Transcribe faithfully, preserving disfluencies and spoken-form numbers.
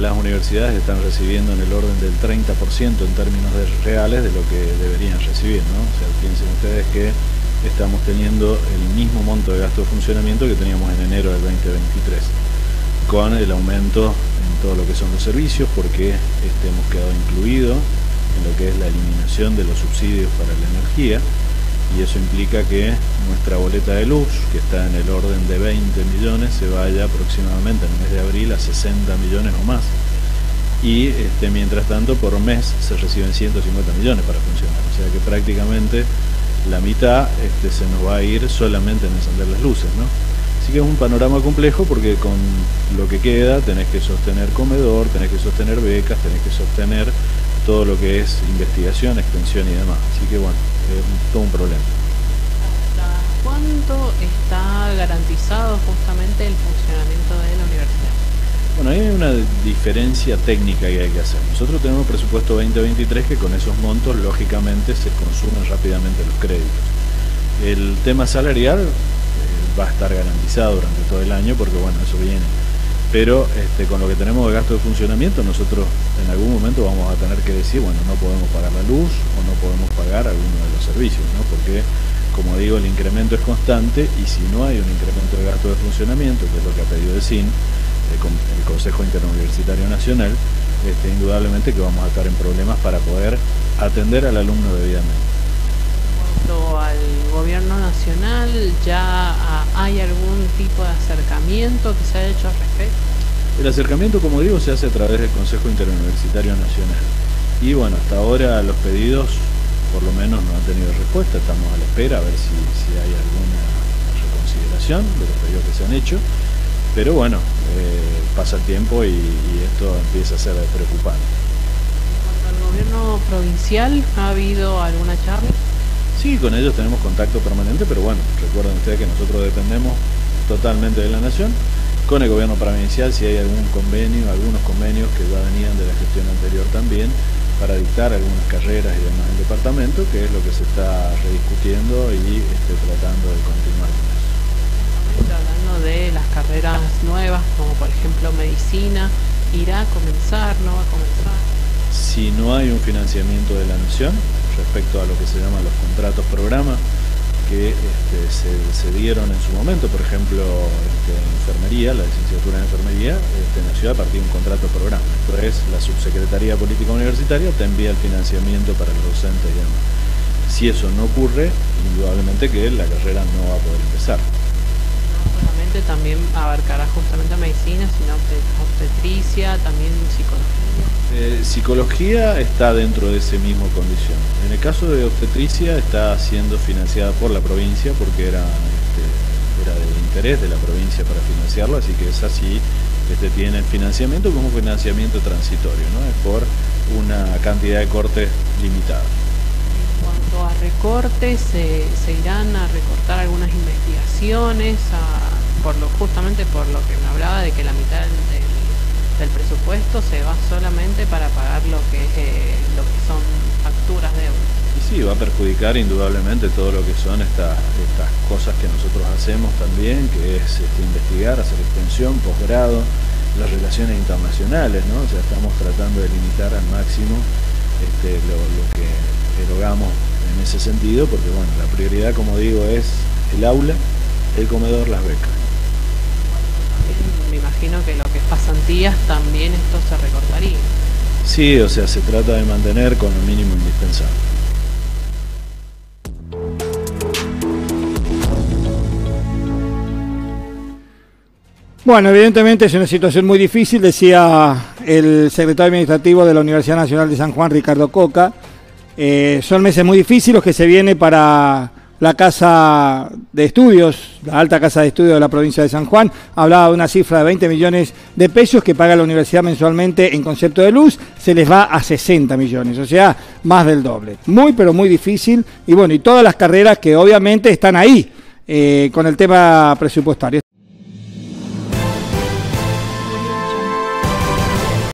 las universidades están recibiendo en el orden del treinta por ciento en términos de reales de lo que deberían recibir, ¿no? O sea, piensen ustedes que estamos teniendo el mismo monto de gasto de funcionamiento que teníamos en enero del veinte veintitrés, con el aumento en todo lo que son los servicios, porque este, hemos quedado incluidos en lo que es la eliminación de los subsidios para la energía, y eso implica que nuestra boleta de luz, que está en el orden de veinte millones, se vaya aproximadamente en el mes de abril a sesenta millones o más. Y este, mientras tanto, por mes se reciben ciento cincuenta millones para funcionar. O sea que prácticamente la mitad este, se nos va a ir solamente en encender las luces, ¿no? Así que es un panorama complejo, porque con lo que queda tenés que sostener comedor, tenés que sostener becas, tenés que sostener todo lo que es investigación, extensión y demás. Así que bueno, es todo un problema. ¿Hasta cuánto está garantizado justamente el funcionamiento de la universidad? Bueno, ahí hay una diferencia técnica que hay que hacer. Nosotros tenemos presupuesto veinte veintitrés, que con esos montos lógicamente se consumen rápidamente los créditos. El tema salarial eh, va a estar garantizado durante todo el año, porque bueno, eso viene. Pero este, con lo que tenemos de gasto de funcionamiento, nosotros en algún momento vamos a tener que decir, bueno, no podemos pagar la luz o no podemos pagar alguno de los servicios, ¿no? Porque, como digo, el incremento es constante, y si no hay un incremento de gasto de funcionamiento, que es lo que ha pedido el S I N, el Consejo Interuniversitario Nacional, este, indudablemente que vamos a estar en problemas para poder atender al alumno debidamente. En cuanto al gobierno nacional, ¿ya hay algún tipo de acercamiento que se haya hecho al respecto? El acercamiento, como digo, se hace a través del Consejo Interuniversitario Nacional. Y bueno, hasta ahora los pedidos por lo menos no han tenido respuesta. Estamos a la espera a ver si, si hay alguna reconsideración de los pedidos que se han hecho. Pero bueno, eh, pasa el tiempo y, y esto empieza a ser preocupante. En cuanto al gobierno provincial, ¿ha habido alguna charla? Sí, con ellos tenemos contacto permanente, pero bueno, recuerden ustedes que nosotros dependemos totalmente de la nación. Con el gobierno provincial, si hay algún convenio, algunos convenios que ya venían de la gestión anterior también, para dictar algunas carreras y demás del departamento, que es lo que se está rediscutiendo y este, tratando de continuar con eso. Hablando de las carreras nuevas, como por ejemplo medicina, ¿irá a comenzar, no va a comenzar? Si no hay un financiamiento de la nación respecto a lo que se llaman los contratos programa, que este, se, se dieron en su momento, por ejemplo, este, enfermería, la licenciatura en enfermería, este, nació a partir de un contrato programa. Entonces, la Subsecretaría de Política Universitaria te envía el financiamiento para los docentes y demás. Si eso no ocurre, indudablemente que la carrera no va a poder empezar. También abarcará justamente medicina, sino obstetricia, también psicología. Eh, psicología está dentro de ese mismo condición. En el caso de obstetricia está siendo financiada por la provincia, porque era, este, era del interés de la provincia para financiarlo, así que es así, este, tiene el financiamiento como un financiamiento transitorio, ¿no? Es por una cantidad de cortes limitada. En cuanto a recortes, se, se irán a recortar algunas investigaciones, a por lo, justamente por lo que me hablaba de que la mitad del, del presupuesto se va solamente para pagar lo que, eh, lo que son facturas de euros. Y sí, va a perjudicar indudablemente todo lo que son estas, estas cosas que nosotros hacemos también, que es este, investigar, hacer extensión, posgrado, las relaciones internacionales, ¿no? O sea, estamos tratando de limitar al máximo este, lo, lo que erogamos en ese sentido, porque bueno, la prioridad, como digo, es el aula, el comedor, las becas. Me imagino que lo que es pasantías también esto se recortaría. Sí, o sea, se trata de mantener con lo mínimo indispensable. Bueno, evidentemente es una situación muy difícil, decía el secretario administrativo de la Universidad Nacional de San Juan, Ricardo Coca. Eh, son meses muy difíciles los que se viene para la Casa de Estudios, la alta Casa de Estudios de la provincia de San Juan. Hablaba de una cifra de veinte millones de pesos que paga la universidad mensualmente en concepto de luz, se les va a sesenta millones, o sea, más del doble. Muy, pero muy difícil, y bueno, y todas las carreras que obviamente están ahí eh, con el tema presupuestario.